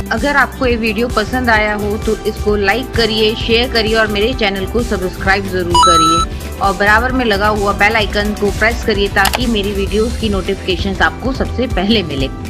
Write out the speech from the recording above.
अगर आपको ये वीडियो पसंद आया हो तो इसको लाइक करिए, शेयर करिए और मेरे चैनल को सब्सक्राइब जरूर करिए और बराबर में लगा हुआ बेल आइकन को प्रेस करिए ताकि मेरी वीडियोस की नोटिफिकेशंस आपको सबसे पहले मिले।